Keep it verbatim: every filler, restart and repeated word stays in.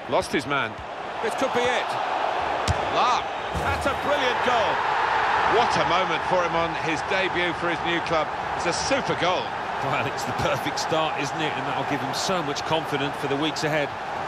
Lost his man. This could be it. Lahm. That's a brilliant goal. What a moment for him on his debut for his new club. It's a super goal. Well, it's the perfect start, isn't it? And that'll give him so much confidence for the weeks ahead.